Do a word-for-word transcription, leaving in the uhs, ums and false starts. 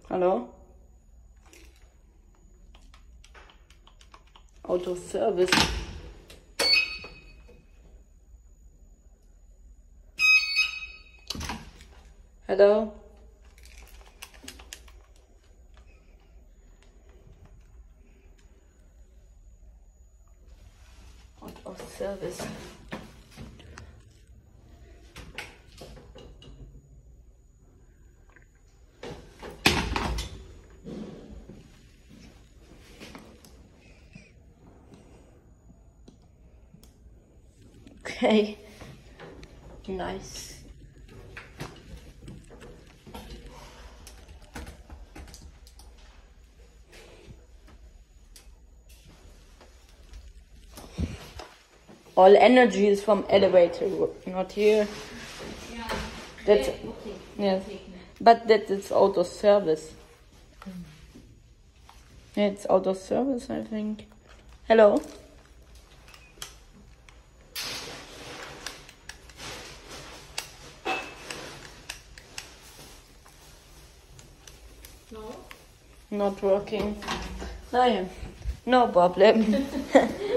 Hello? Auto service. Hello? Auto service. Okay. Nice. All energy is from elevator, not here. Yeah. That's Okay. yes, but that is auto service. Yeah, it's auto service, I think. Hello. No. Not working. No, yeah. No problem.